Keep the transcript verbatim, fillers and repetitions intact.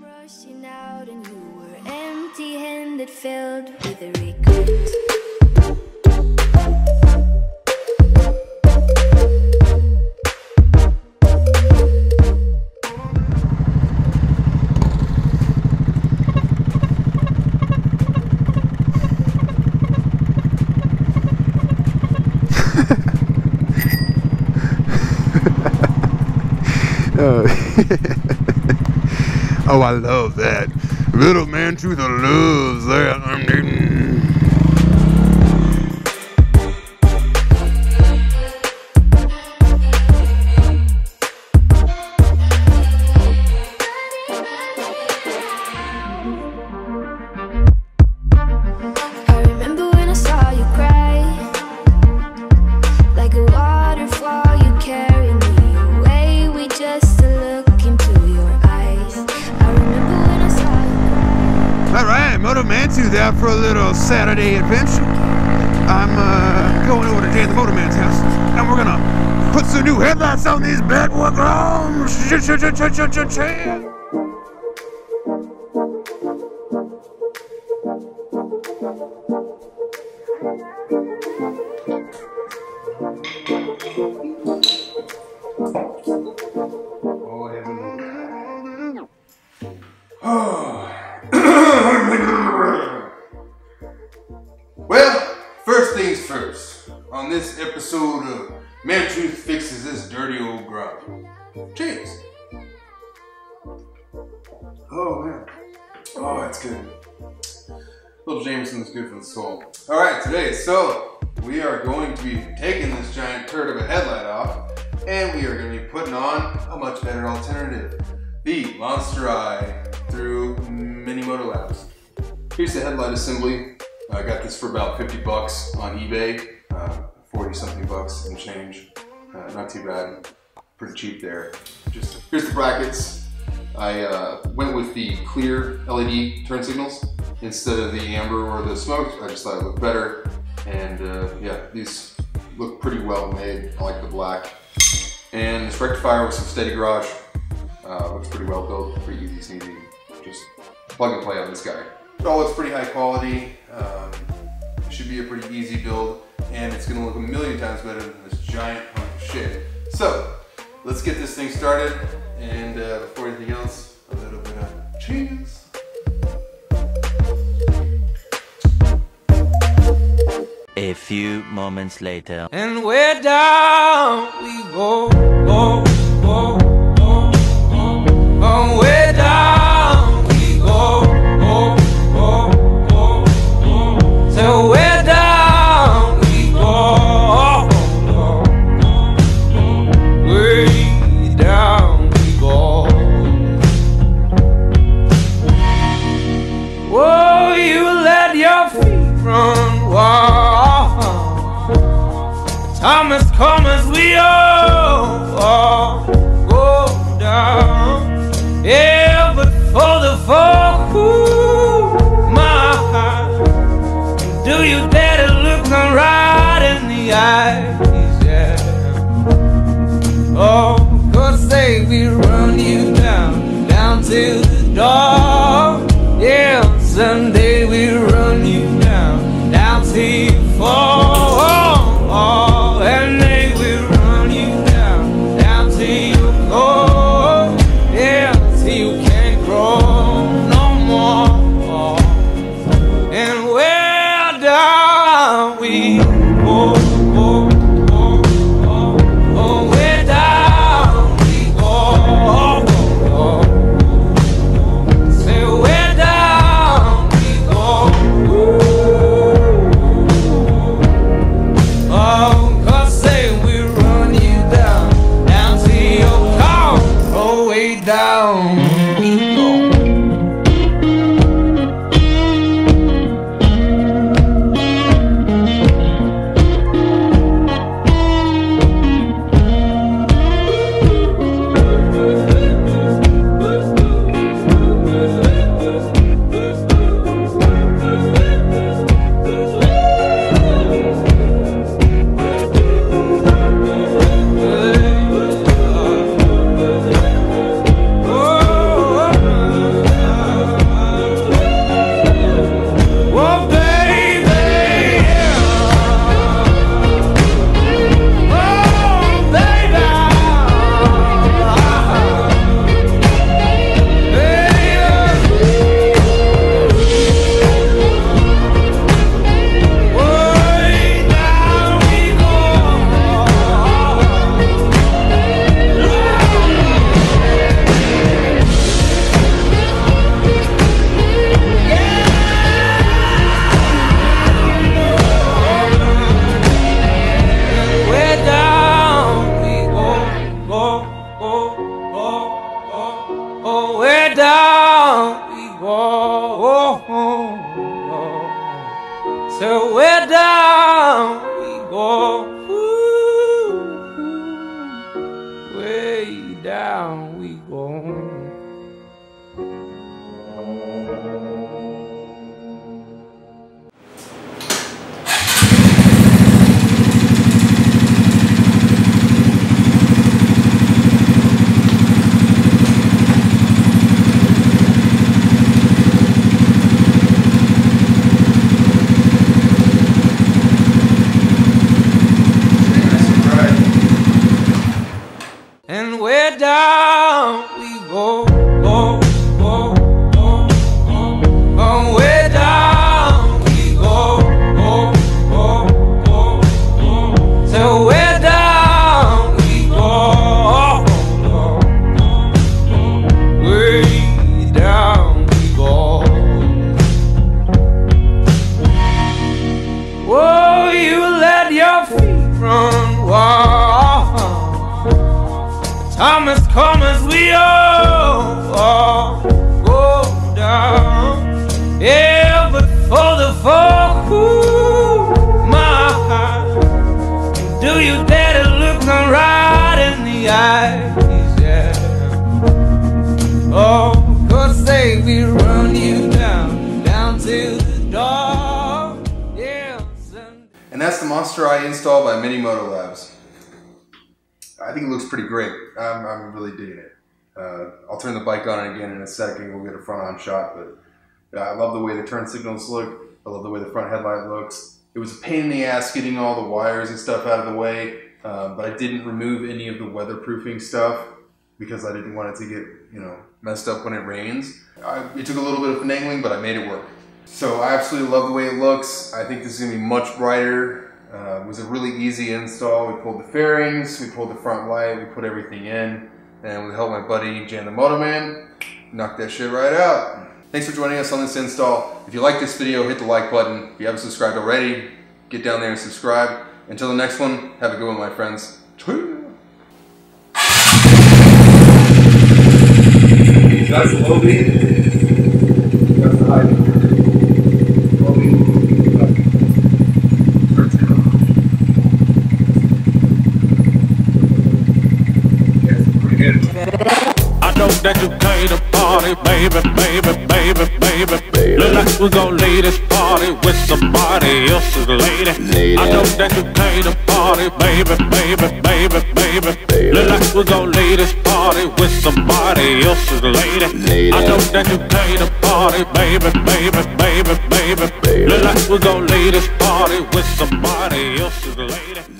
rushing out and you were empty-handed, filled with a regret. Oh, I love that. Little man truth loves that. I remember when I saw you cry, like a waterfall, you carried me away with just a look into your eyes. I remember when I saw you cry. Alright, Moto Mantooth out for a little Saturday adventure. I'm uh, going over to Jay the Motorman's house, and we're gonna put some new headlights on these bad boy grounds. Well, first things first. On this episode of Mantooth Fixes This Dirty Old Ground. Cheers. Oh man. Oh, that's good. Little Jameson's good for the soul. Alright, today, so we are going to be taking this giant turd of a headlight off, and we are going to be putting on a much better alternative. The Monster Eye through Mini Moto Labs. Here's the headlight assembly. I got this for about fifty bucks on eBay, uh, forty something bucks and change. Uh, not too bad, pretty cheap there. Just here's the brackets. I uh, went with the clear L E D turn signals instead of the amber or the smoke. I just thought it looked better, and uh, yeah, these look pretty well made. I like the black. And this rectifier with some Steady Garage. Uh, looks pretty well built, pretty easy sneezy. Just plug and play on this guy. It all looks pretty high quality. Um, it should be a pretty easy build, and it's gonna look a million times better than this giant hunk of shit. So, let's get this thing started, and uh, before anything else, a little bit of cheese. A few moments later. And where down we go, go, go, go, go. Oh, where down we go, go, go, go, go. So where down we go, go, go, go. Way down we go. Whoa, you let your feet run wild. Thomas, come as we all, all go down. Yeah, but for the folk who my heart, do you dare to look them right in the eyes? Yeah. Oh, cause say we run you down, down to the door. Yeah, someday we run you down, down till you fall. Oh, and they will run you down, down till you go, yeah, till you can't grow no more. And where down we go, go, go, go, oh, where down we go, go, go. Say where down we go. Oh, cause say we run you down, down to your car, oh, way down we go. go. So way down we go. Ooh, way down we go. And way down we go, go, go, go, go. Oh, way down we go, go, go, go, go. So way down we go, go, go, go. Way down we go. Oh, you let your feet run wild. Thomas, come as we all, all go down. Yeah, but for the fall, ooh, my heart, do you dare to look them right in the eyes? Yeah. Oh, cause say we run you down, down to the door. Yeah. And that's the Monster Eye install by Mini Moto Labs. I think it looks pretty great. I'm, I'm really digging it. Uh, I'll turn the bike on again in a second. We'll get a front-on shot, but uh, I love the way the turn signals look. I love the way the front headlight looks. It was a pain in the ass getting all the wires and stuff out of the way, uh, but I didn't remove any of the weatherproofing stuff because I didn't want it to get, you know, messed up when it rains. I, it took a little bit of finagling, but I made it work. So I absolutely love the way it looks. I think this is going to be much brighter. Uh, it was a really easy install. We pulled the fairings, we pulled the front light, we put everything in, and with the help of my buddy Jan the Moto Man, knocked that shit right out. Thanks for joining us on this install. If you like this video, hit the like button. If you haven't subscribed already, get down there and subscribe. Until the next one, have a good one, my friends. That's the low beat. That's the high beat. Low beat. I know that you came to party, baby, baby, baby, baby. Look like we gon' leave this party with somebody else's lady. I know that you came to party, baby, baby, baby, baby. Look like we gon' leave this party with somebody else's lady. I know that you came to party, baby, baby, baby, baby. Look like we gon' leave this party with somebody else's lady.